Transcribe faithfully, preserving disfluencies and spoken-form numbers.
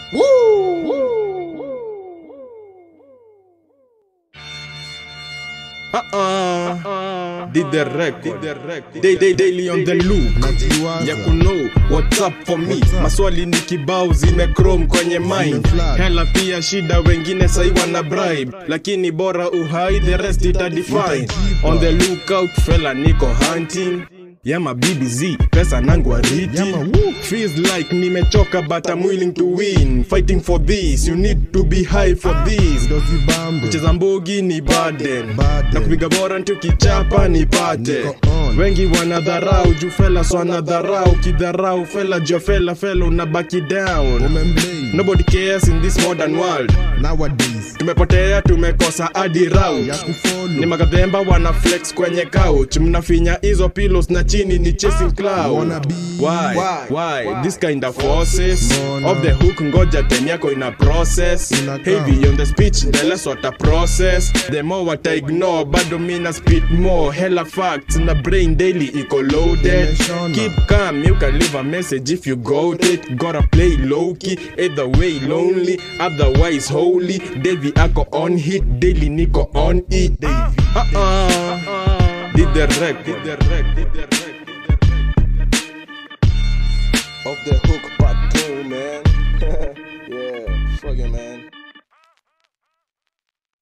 Uh-uh. Did the record. Day, day, daily on the loop. Ya kuno what's up for me. Maswali ni kibao zimechrome kwenye mind. Hela pia shida, wengine sai wana bribe, lakini bora uhai, the rest ita define. On the lookout fella, niko hunting. Yeah, my B B Z, pesa nangu reading. Feels like nimechoka but I'm willing to win. Fighting for this, you need to be high for this. Kucheza mbogi ni burden, na kupiga bora tukichapa ni pate. Wengi wanadharau, juu fella so wanadharau. Kidharau fella, juu fella fella unabaki down. Nobody cares in this modern world. Nowadays tumepotea, tumekosa hadi route. Ni magadhemba wana flex kwenye couch. Mnafinya hizo pillows na chini ni chasing cloud. Why? Why? This kind of forces of the hook, ngoja time yako ina process. Heavy on the speech, the less what a process. The more what I ignore, bado mina spit more. Hella facts na brain daily eco loaded. Keep calm, you can leave a message if you got it. Gotta play low-key, either way lonely, otherwise holy. Davy ako on hit, daily niko on it. Uh-uh. Did the wreck, did the wreck, did the wreck.